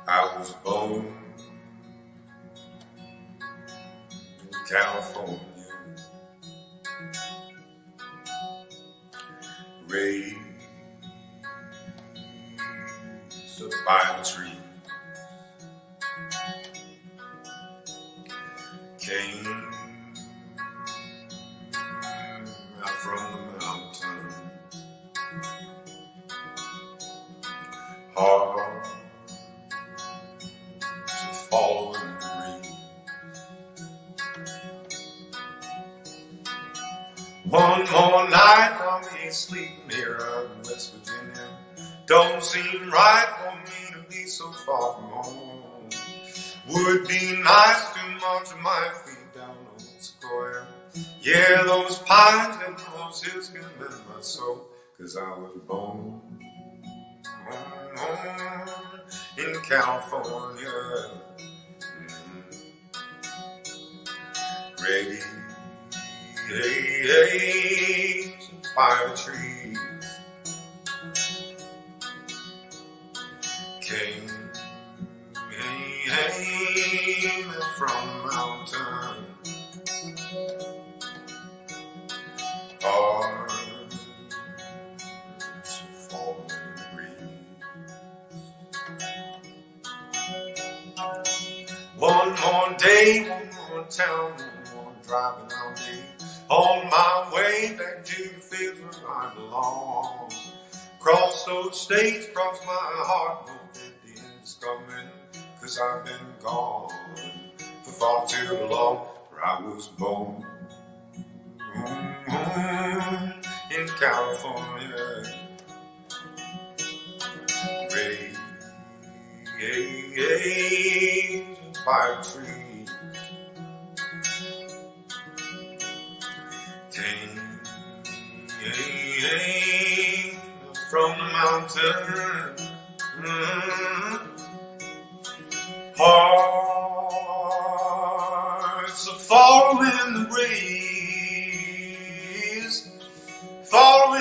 I was born in California, raised up by the tree, came out from the mountain, hard to follow in the breeze. One more night on me sleeping here out in West Virginia. Don't seem right for me to be so far from home. Would be nice to munch my feet down on the square. Yeah, those pines and those hills can mend my soul, 'cause I was born in California, raised by the trees, came from the mountain, hard to fall in the breeze. One more day, one more town, one more driving all day, on my way back to the fields where I belong. Cross those states, cross my heart, know that the end's coming, 'cause I've been gone for far too long. For I was born in California, raised by a tree, came from the mountain, hearts are falling in the breeze, falling